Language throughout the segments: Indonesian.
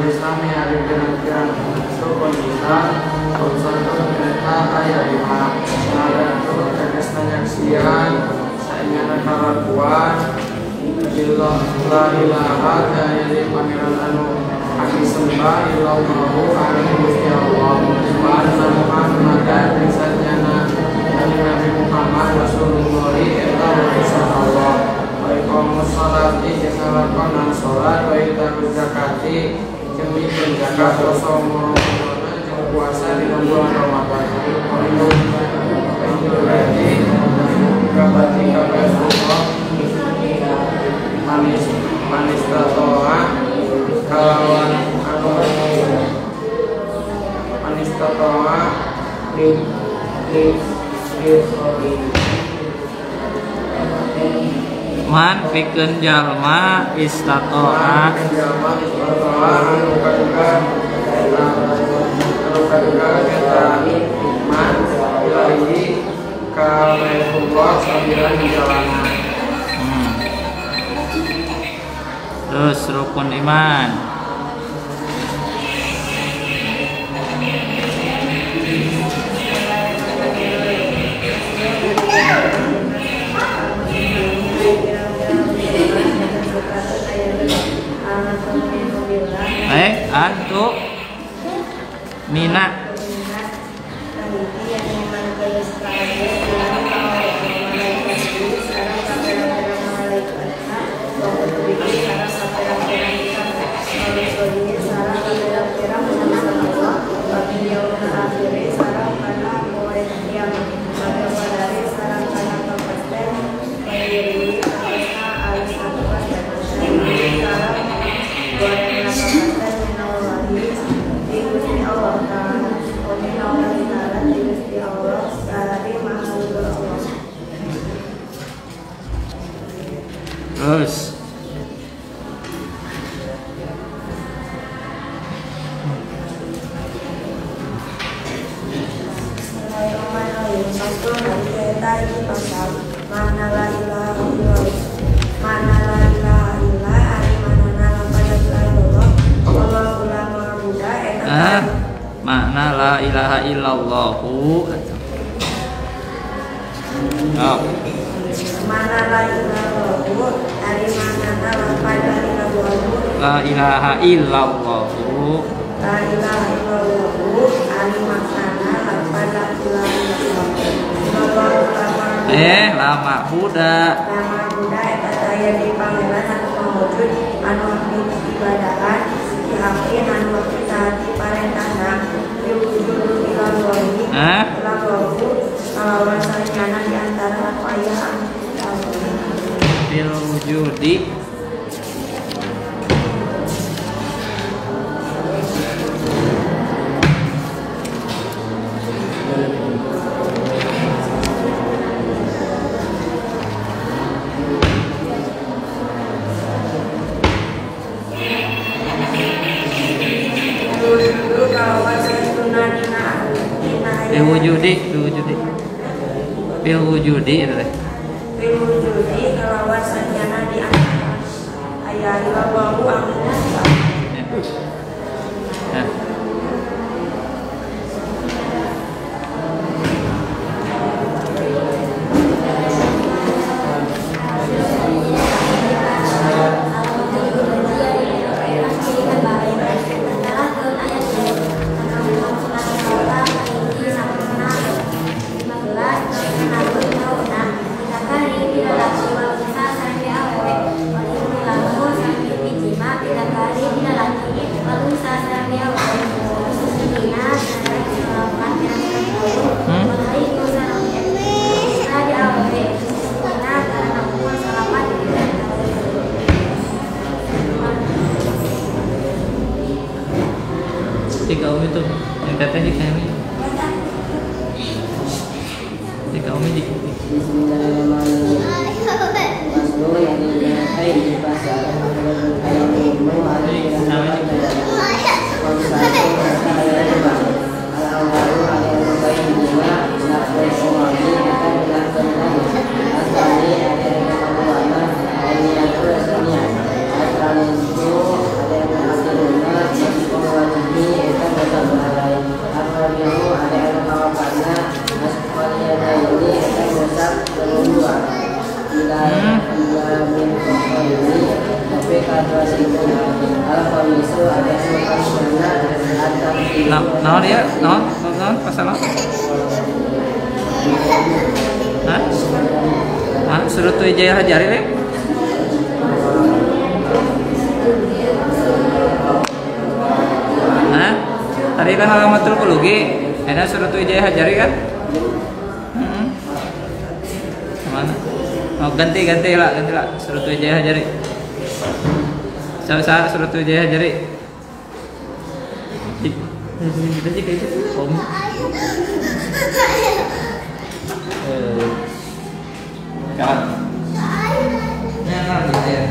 Islami ada kira-kira rukun Islam. Satu kereta ayat 5. Ada tuh tegas penyaksian saingan kalakuan illallah la ilaha dari pangeran anu haki sembah illallahu alaihi Gusti Allah wa anna Muhammadan risalana Nabi Muhammad Rasulullah eta utusan Allah wa iqamus sholati jeung ngalakonan salat wa itaquz zakati jeung nyieun zakat wa shaum jeung puasa di bulan Ramadan itu berarti kabati Allah manis tatoa kalawan anu manis tatoa li man pikeun jalma istatoa anu kaduga eta man ilahi ka Rasulullah sambilan di jalanan. Terus rukun iman. Antu Mina terus makna la ilaha illallahu. Oh. Mana la ilaha dari mana pada la ilaha illallahu. La ilaha illallahu ari maknana pada lama Buddha. Lama Buddha eta daya di pangeran anu mawujud anu abdi ibadahan dihakin anu kita diparentahna diwujud ilallahi. Lalu kalawan sarjana di antara lapayaan bil wujudi bil wujudi itu teh. Bil wujudi kalawan sarjana di antara ayat lawahu amna. Tiga umi tuh yang teteh di kami. Tiga umi di. Naon dia? Naon pasal naon? Hah? Hah? Suruh Wijaya Hajari le? Hah? Tadi kan alamatul qulugi. Enak suruh Wijaya Hajari kan? Mana? Oh, ganti lah suruh Wijaya Hajari. Saya suruh Wijaya Hajari. Kita sih kayak itu om. Kan? Nah, gitu ya.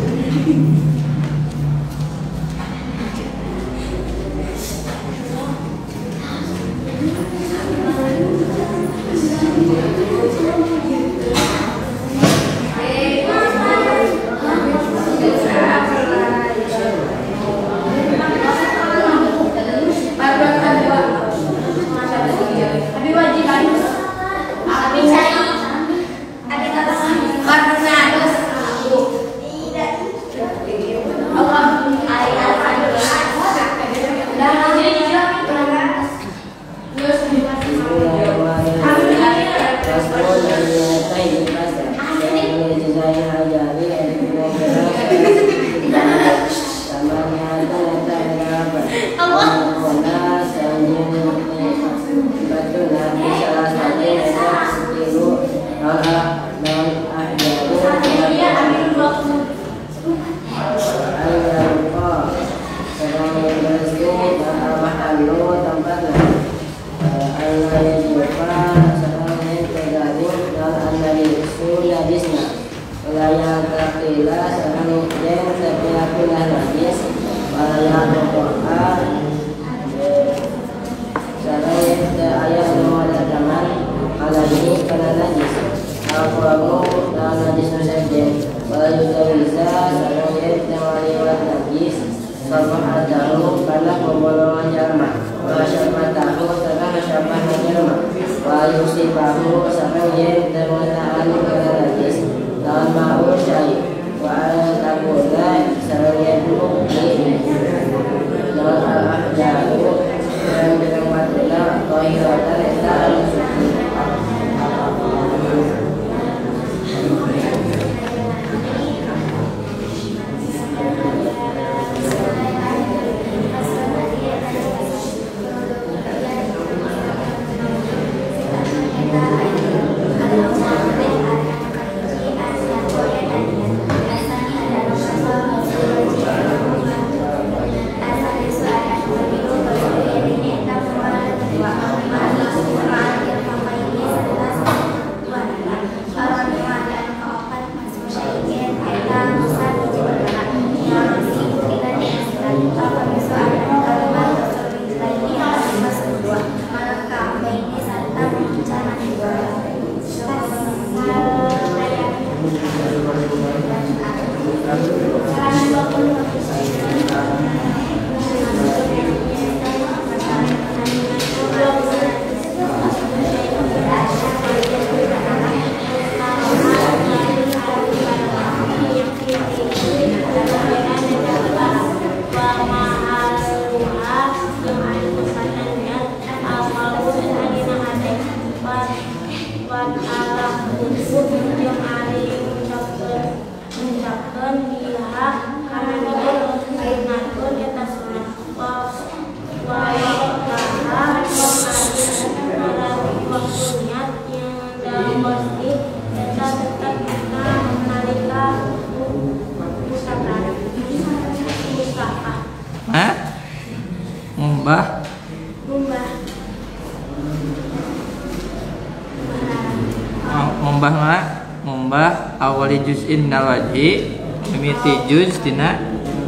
Ngombah awali juz'in nawaji mimiti juz tina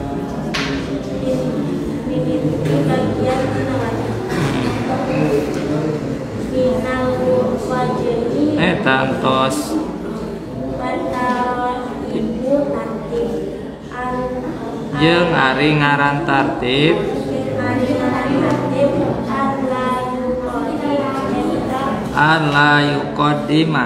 tantos jeung ari ngaran tartib ala yuqaddima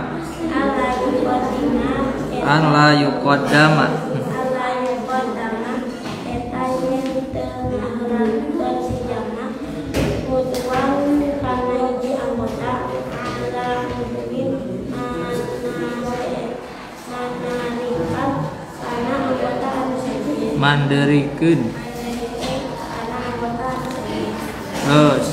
nganderikeun. Terus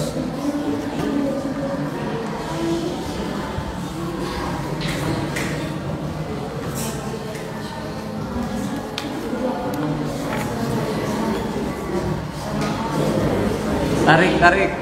tarik.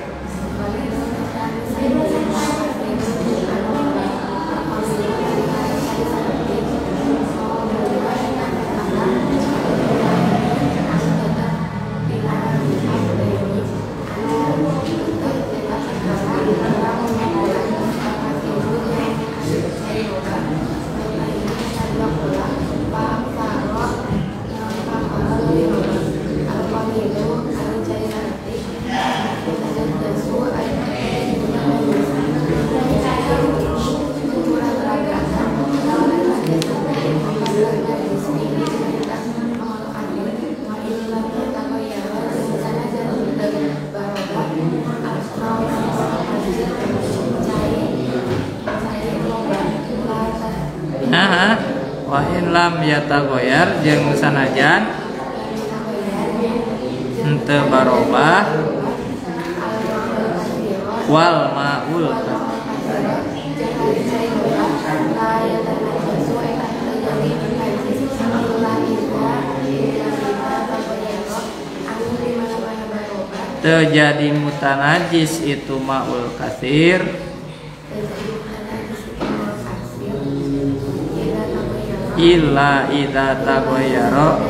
Wa in lam yatagoyar jeung sanajan henteu barobah wal maul teu jadi mutanajis itu maul katsir illa idza taghayyara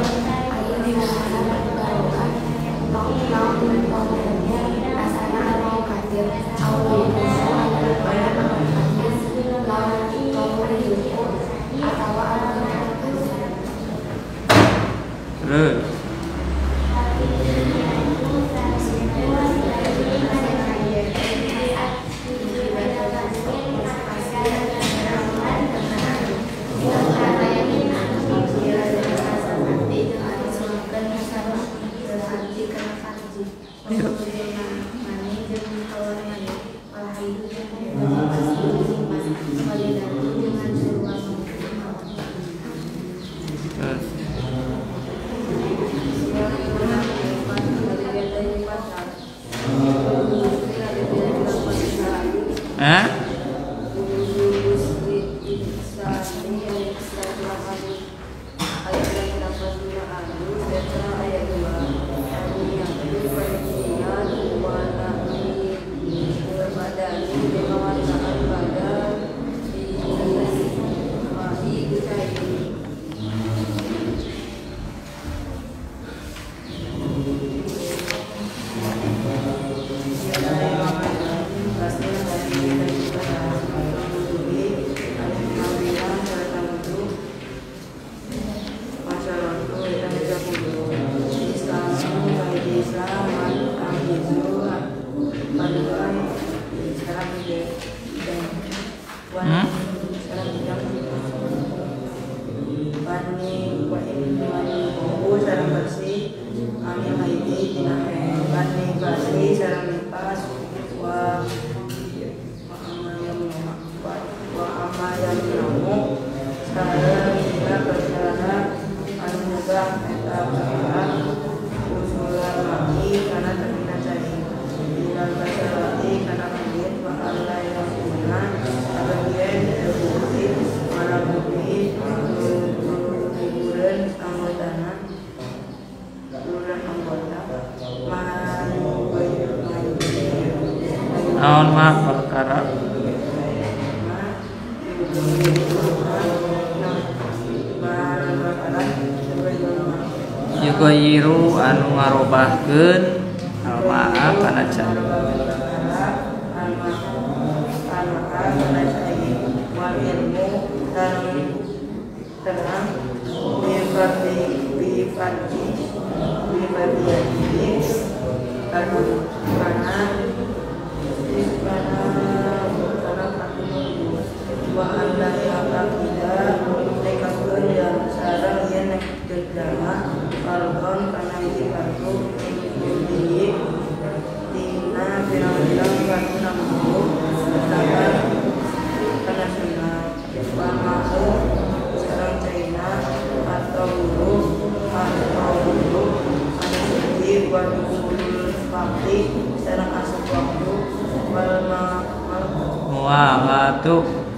terus naon mah perkara yugoyiru anu ngarobahkeun alma'a kana cara atau dukhulul waqti secara masuk waktu walatu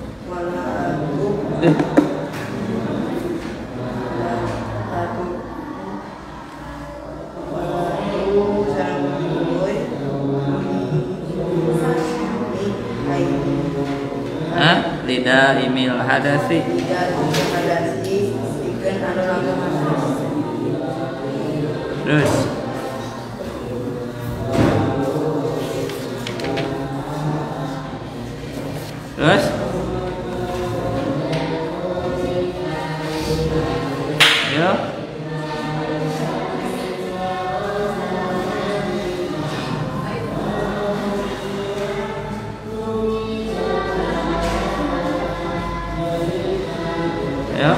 lidah imil hadasi terus ya ya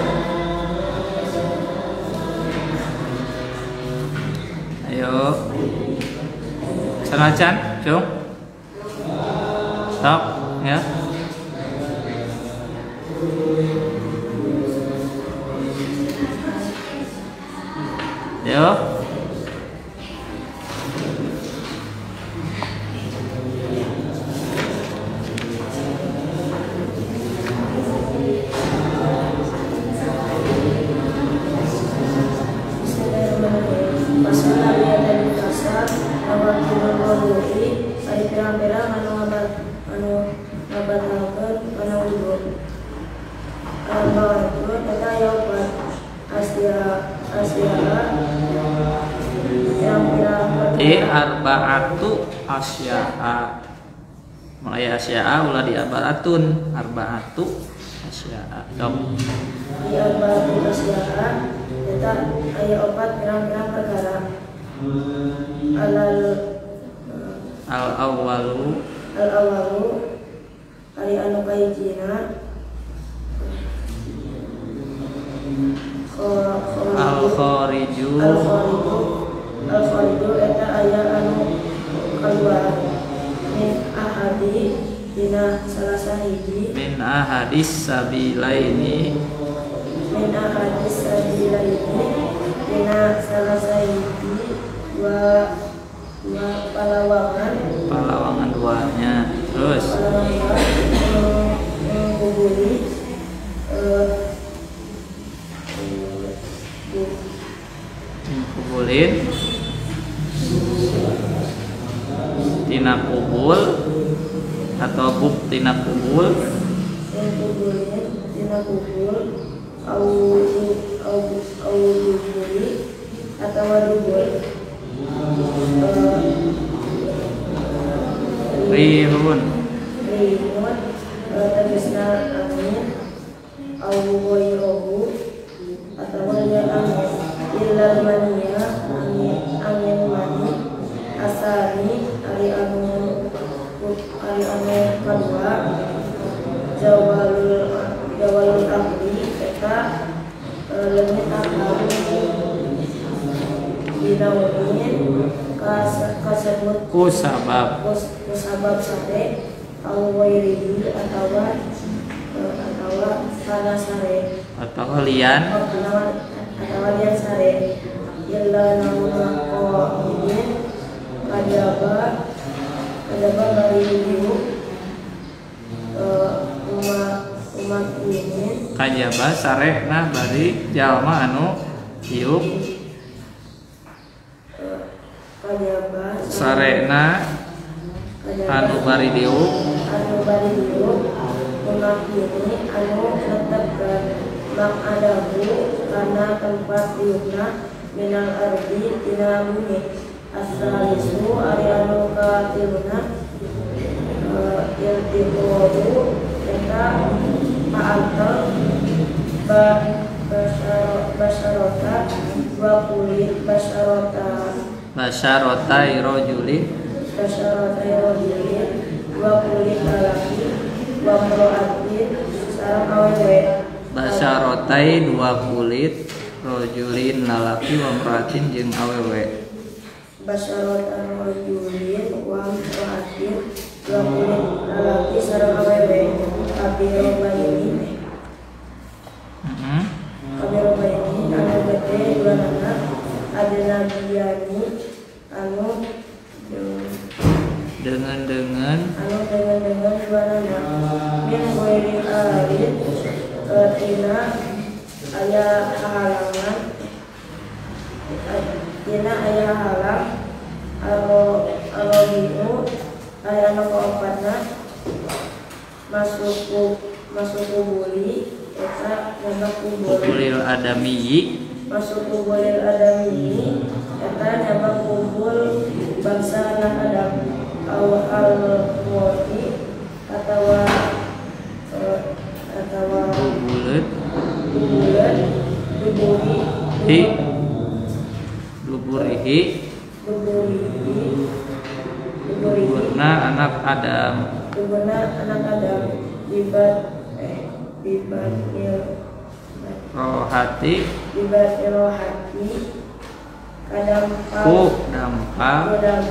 ayo sanajan cung stop ya yo arba'atu asya'a mulai asya'a ulah di arba'atun arba'atu asya'a dong di arba'atu asya'a eta aya opat pirang-pirang perkara al awwalu ari anu kahijina al khariju eta aya anu kaluar min ahadi dina salah sahiji min ahadis sabilaini dina salah sahiji wa palawangan duanya terus kubulin tina kubul atau bub tina kubul au dubuli atau dubul rihun tegesna angin au wairohu atau yang angin ilal mania angin mani asani ari anu kadua jawalul amri eta leungit akal dinaunin kasebut kusabab sare au wairihi atawa kana sare atau lian sare illa nama qaidin kadaba bari diu umat ini kajaba sarehna bari jalma anu hiup kajaba sarehna anu bari diuk umat ini anu netepkeun mak adahu karena tempat diukna minal ardi tina bumi asalisu ari anu katiluna iltiqodu eta ma'altal basyarota wa kulit basyarotai rojulin wa kulit lalaki wa mro'atin sareng awewe basyarotai dua kulit rojulin lalaki wa mro'atin jeung awewe basyarotan rojulin wa mro'atin dua kulit lalaki sareng awewe kabiro bayini anu gede dua anak ada nabiyani anu dengan anu dengan barana min ghairi arid tina aya halangan tina aya halang alo aya anu kaopatna masuk kubuli eta nyana kubulil adami masuk kubulil adami eta nyana kubul bangsa anak Adam al-mu'ti atawa kubulet luburihi luburna anak Adam rohati ku dampal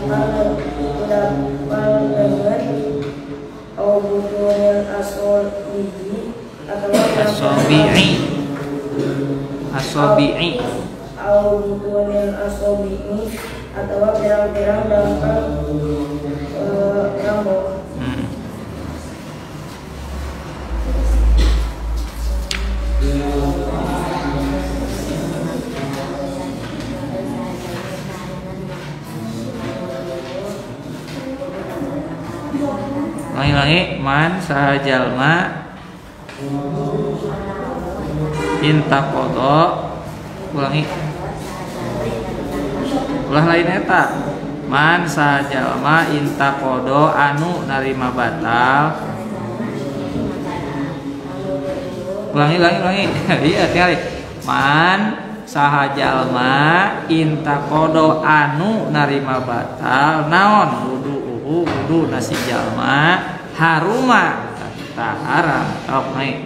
dengan butunil asobi'i butunil asobi'i atau pirang-pirang dampal rambut. Langi-langi man sahajalma intakodo ulangi ulah lain eta man sahajalma intakodo anu narima batal ulangi iya kali man sahajalma intakodo anu narima batal naon wudu nasi jalma haruma tak haram tok naik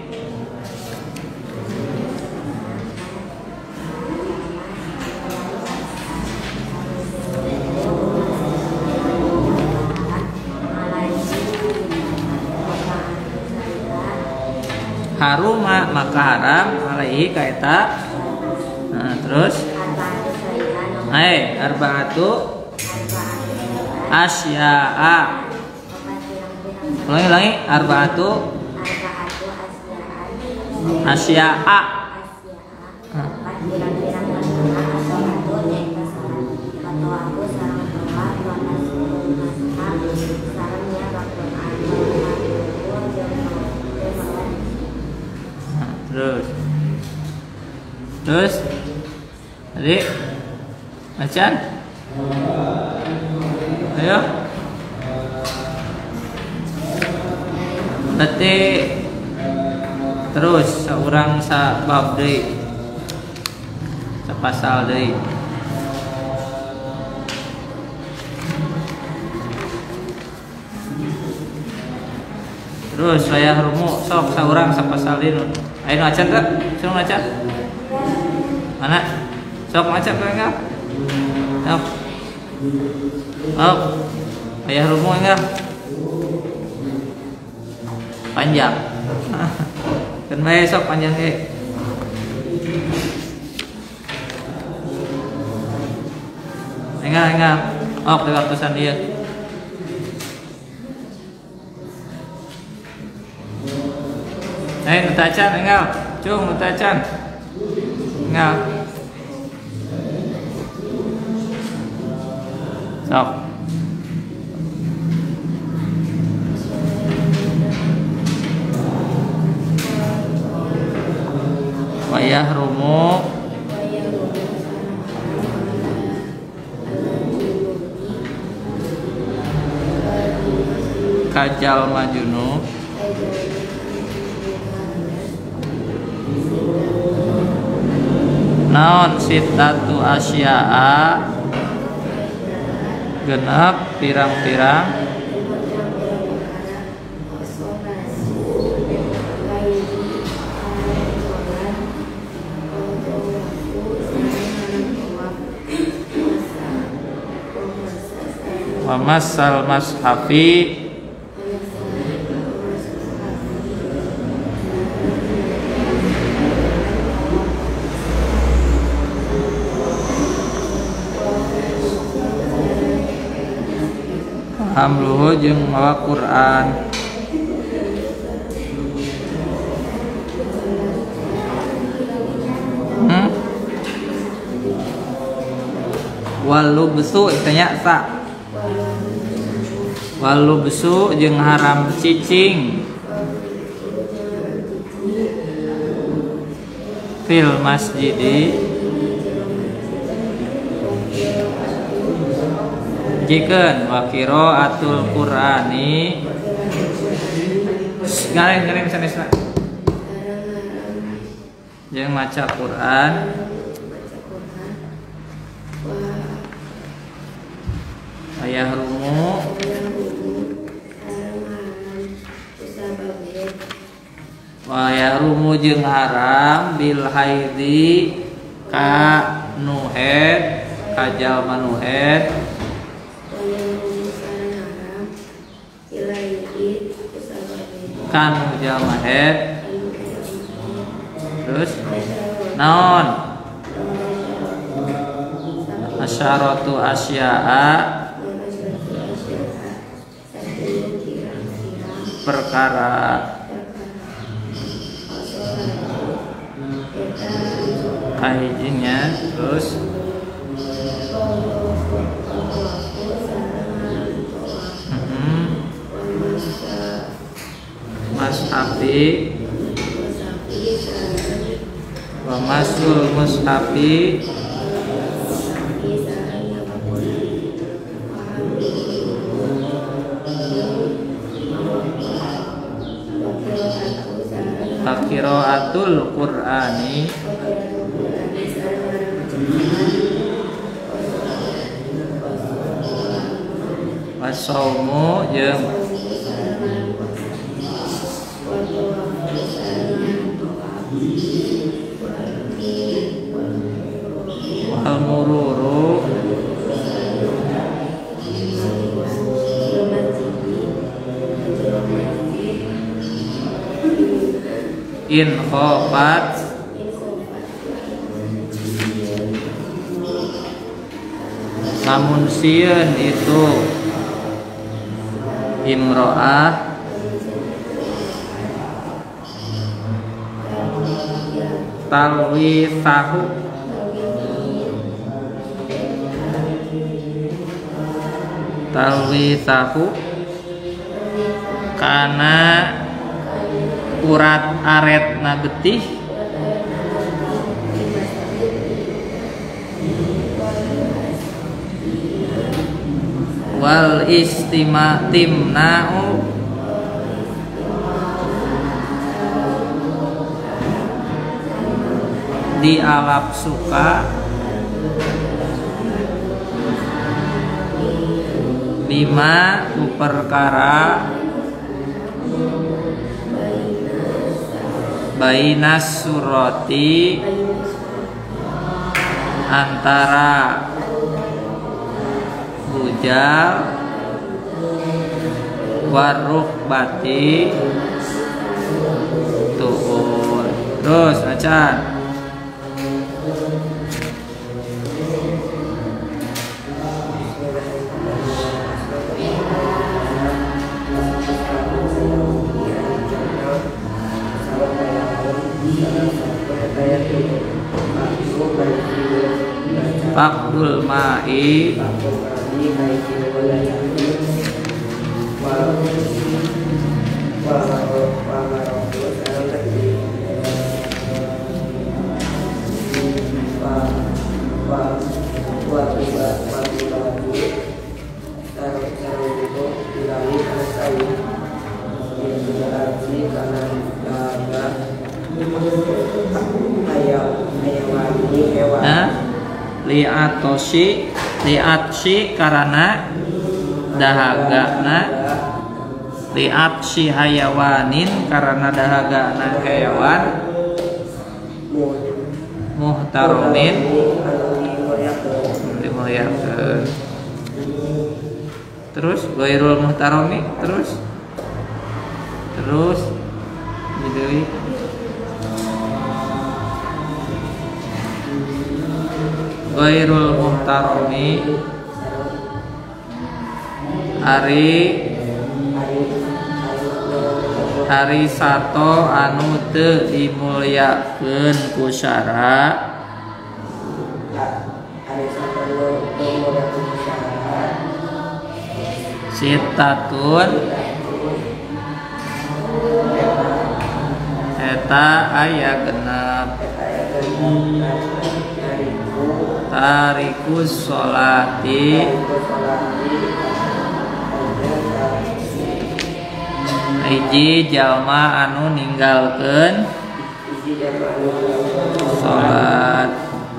haruma maka haram alaihi kaita. Nah terus arba'atu asya'a ulangi arba'atu asya'a terus adik macan ayo berarti terus seorang sabab deui sapasal deui terus saya rumu sok seorang sapasal deui ayo macan teh suruh macan mana sok macan enggak ayah rumu enggak panjang kan besok panjang enggak lewat pesan dia nutacan enggak cung nutacan enggak sok wayah rumu kajal majunub naon sitatu asya'a genep pirang-pirang wa masal mashafi hamluhu jeung mawa Quran. Walubsu itanya sa. Walubsu jeung haram cicing fil masjidi jikeun wa qiraatul Qur'ani ngareng sanesna jeung maca Quran ayah rumu waya rumu jeung haram bil haidi ka nuhed ka jalma nuhed kan jalma head terus naon asyaratu asya'a perkara kahijinya terus mashafi wa masul mushafi qiraatul Qur'ani wasaumu jeung wal mururu in khofat lamun sieun itu imro'ah talwisahu kana urat aretna getih wal timna'u dialap suka bima perkara bainas surati antara bujal warukbati tuhun. Terus acan Fakdul ma'i liatsi karena dahagana liatsi hayawanin karena dahagana hewan muhtaromin dimuliakeun. Terus ghairul muhtaromi terus jadi ghairul muhtaromi Ari sato anu teu dimulyakeun ku syara sitatun eta aya genep tarikus sholati hiji jalma anu ninggalkeun salat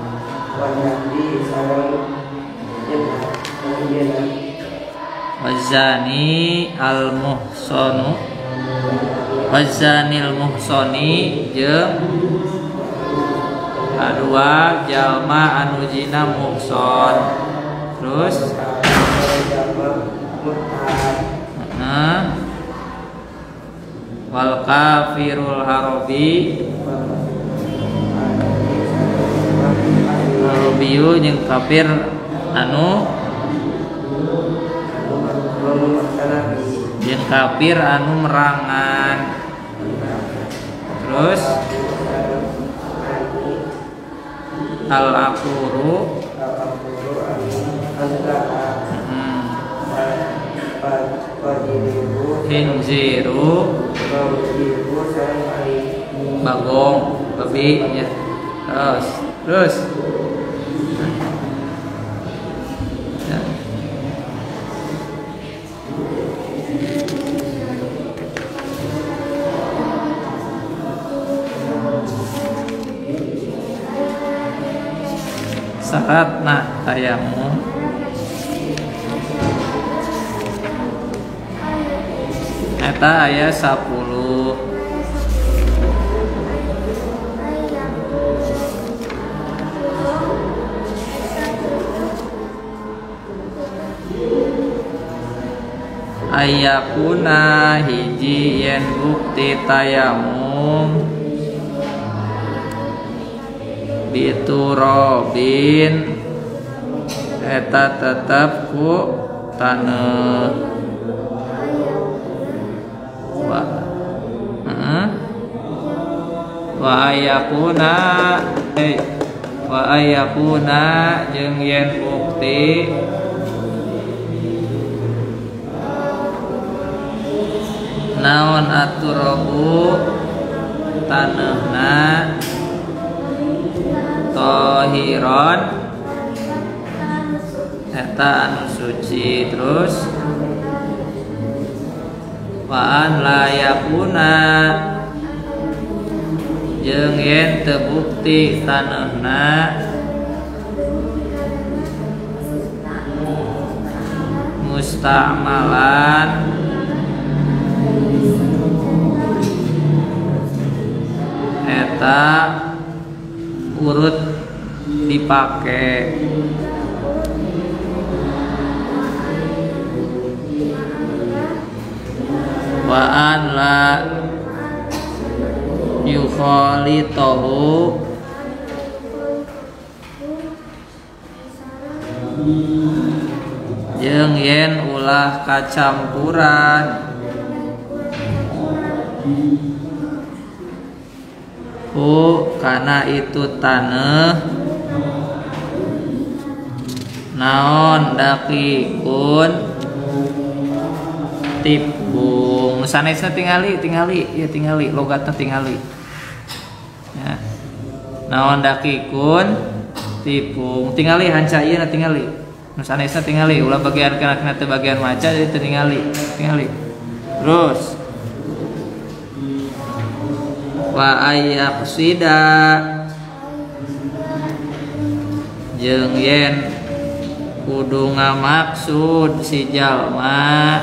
wazani al-muhsanu wazanil muhsani jeung kadua jalma anu zina muhson. Terus wal kafirul harobi harobiyu jeung kafir anu jeung kafir anu merangan. Terus al-akuru hinziru bagong babi ya. Terus ya. Syaratna tayamum eta aya 10. Ayakuna hiji yen bukti tayamum biturobin eta tetep ku taneuh wa ayakuna jeung yen bukti naon aturabu taneuhna tohiron eta anu suci. Terus waan layakuna jeung yen teu bukti taneuhna musta'malan eta urut dipake. Wa an la yukhalitahu jeung yen ulah kacampuran kana itu taneuh naon dakikun tipung sanesna tingali logatna tingali ya. Naon dakikun tipung tingali hanca ieu tingali nu sanesna tingali ulah bagian kana teh bagian maca jadi tingali. Terus wa ayyaqsida jeung yen kudu ngamaksud si jalma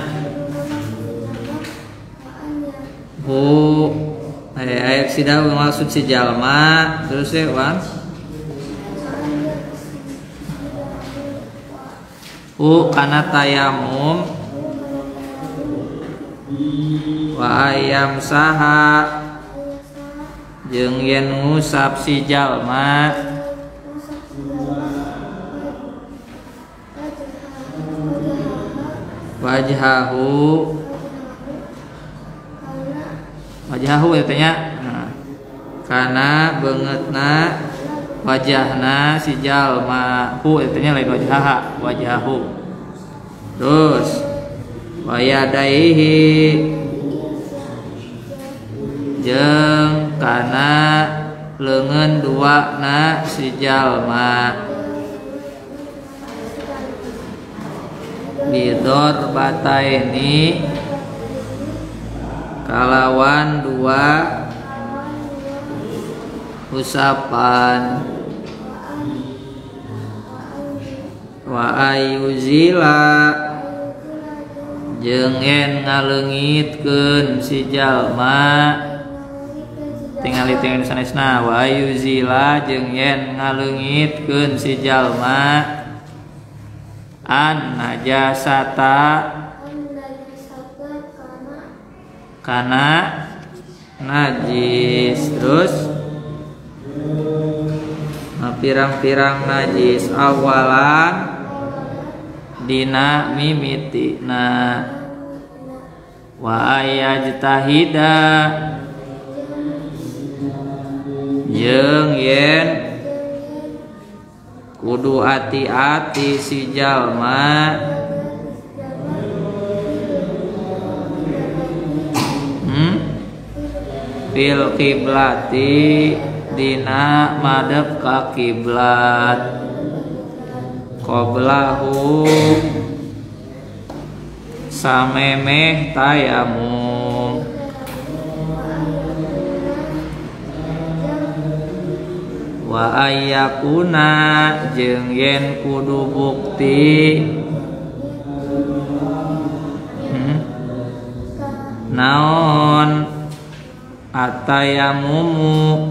ayyaqsida ngamaksud si jalma. Terus ya Bang kana tayamum wa ayam saha jeung yen ngusap si jalma wajhahu ya tanya. Nah, kana beungeutna wajahna si jalma hu artinya lain wajhaha wajhahu. Terus wayadaihi jeung kana leungeun duana si jalma bidor bataini kalawan dua usapan wa ayuzila jeung yen ngaleungitkeun si jalma tingali sanesna wa ayuzila jeung yen ngaleungitkeun si jalma an najasata kana najis. Terus pirang-pirang najis awalan dina mimitina wa ayajtahida jeung yen kudu hati-hati si jalma fil kiblati dina madep ka kiblat qoblahu samemeh tayamum. Wa ayyakuna jeung yen kudu bukti naon atayamumu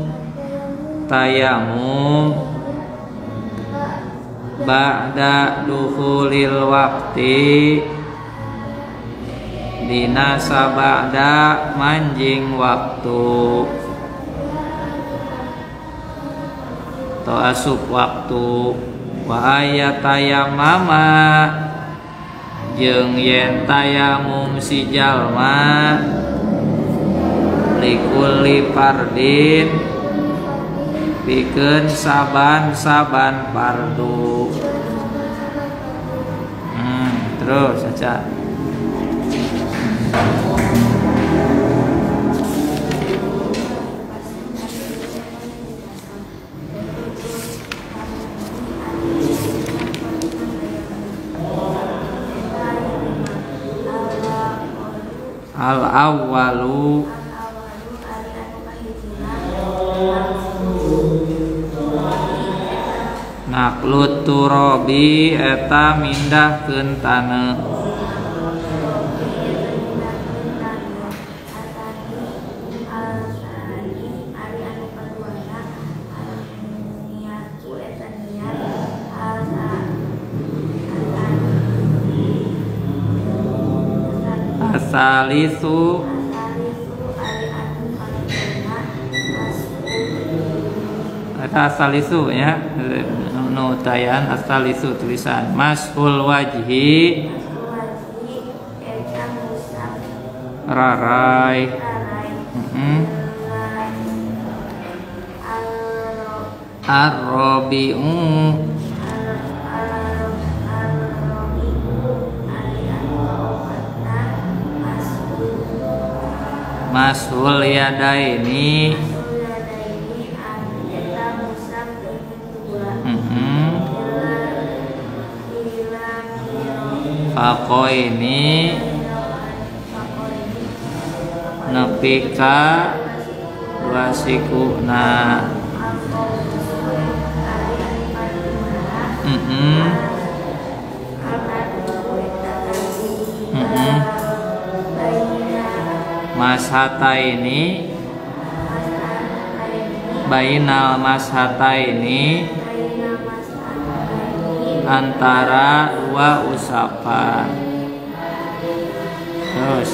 tayamum ba'da dukhulil waqti dina sabada manjing waktu atau asup waktu. Wa ayatayamama jeung yen tayamum si jalma likulli fardin pikeun saban-saban fardu. Terus saja al-awwalu naklut turabi eta mindahkeun taneuh asalisu eta asalisu ya nutayan asalisu tulisan mashul wajhi rarai ar-rabi'u mashul yadaini fakoini nepika dua sikuna mashataini bainal mashataini antara dua usapan. Terus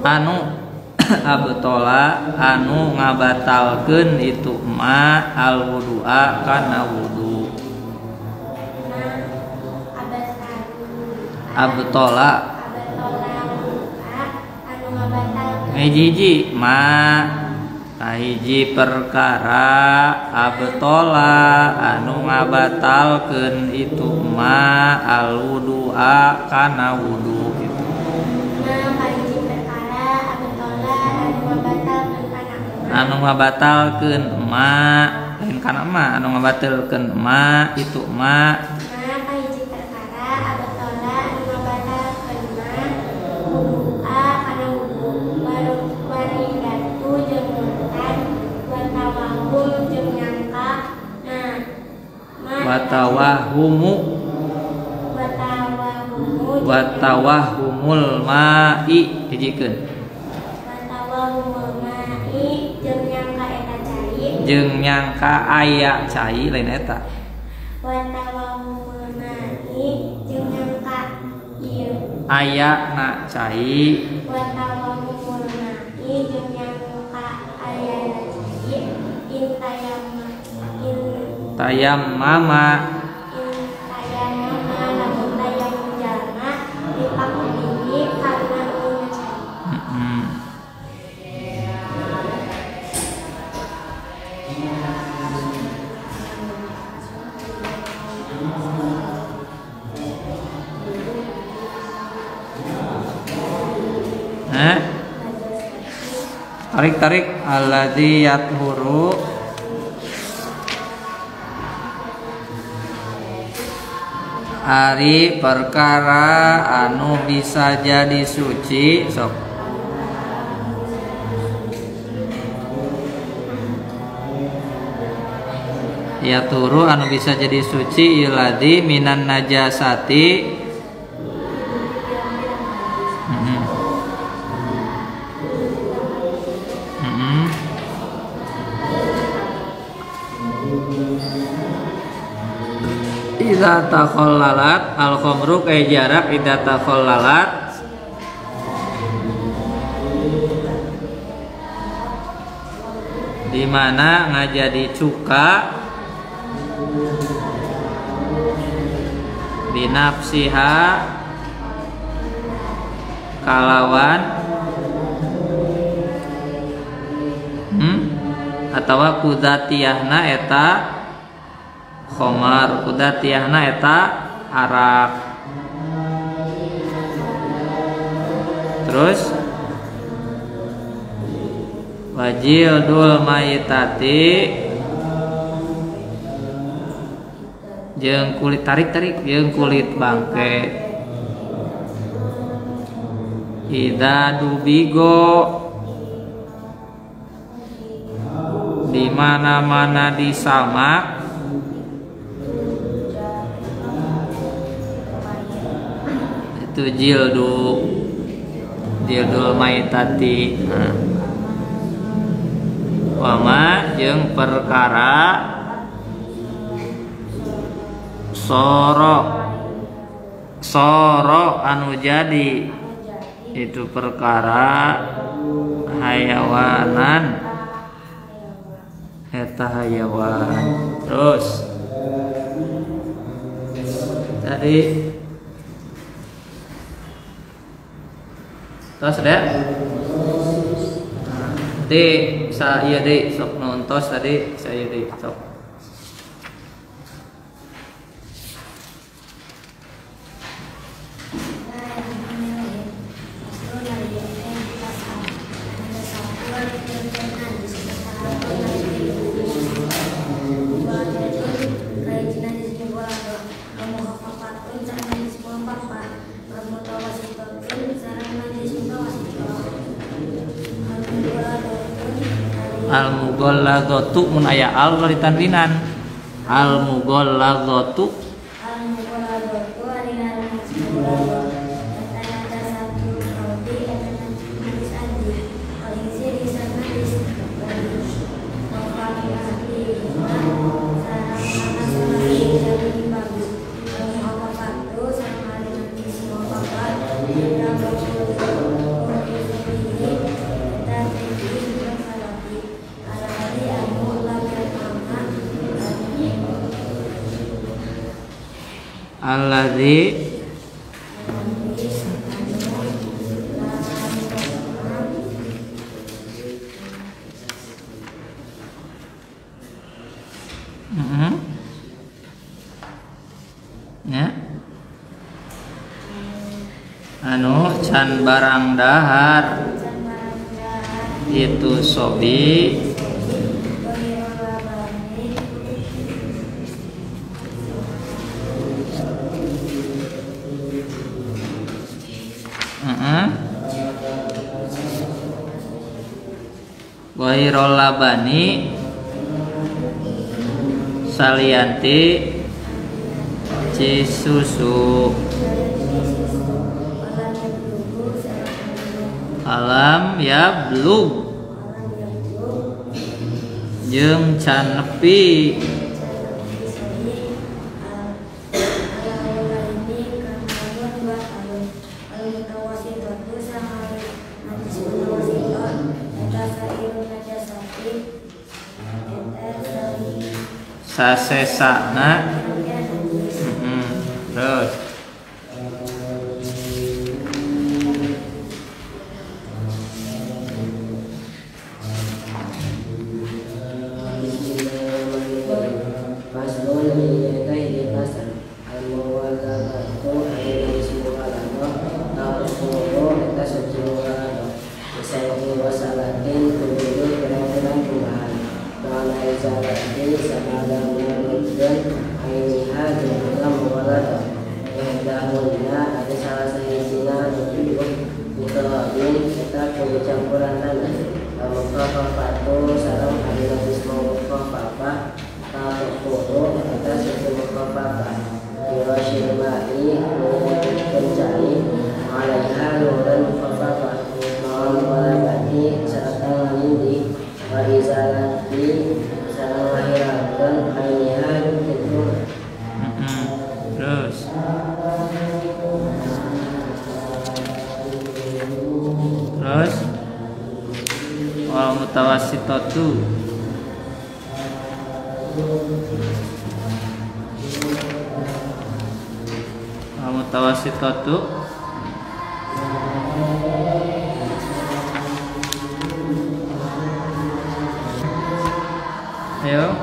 anu abtola anu ngabatalkeun itu ma al wudu'a kana wudu. Abtola hiji ma hiji perkara abtola anu ngabatalkeun itu ma al wudu'a kana wudu gitu. Anu ngabatalkeun ma lain kana ma anu ngabatalkeun ma itu ma watawahumul ma'i hijikeun jeung nyangka aya cai lain eta aya na cai tayam mama tarik alladzi yathuru ari perkara anu bisa jadi suci sok yathuru anu bisa jadi suci illadzi minan najasati idza takhallalat al-khamru kay jarak idza takhallalat di mana ngajadi cuka binafsiha kalawan atawa kudatiyahna eta khamar kudatiyahna eta arak. Terus wajildul mayitati jeung kulit tarik jeung kulit bangke ida dubigo di mana-mana disamak itu jildul maitati wama jeung perkara soro anu jadi itu perkara hayawanan eta hayawan. Terus tadi tos ada di saya di sok nontos tadi saya di sok al-mughalladzatu mun aya al bari tanwinan al-mughalladzatu alladzi ya anu can barang dahar itu sobi Wairol labani salianti cisusu alam ya belum jeung can nepi sasesana terus wal mutawassitatu wal mutawassitatu ayo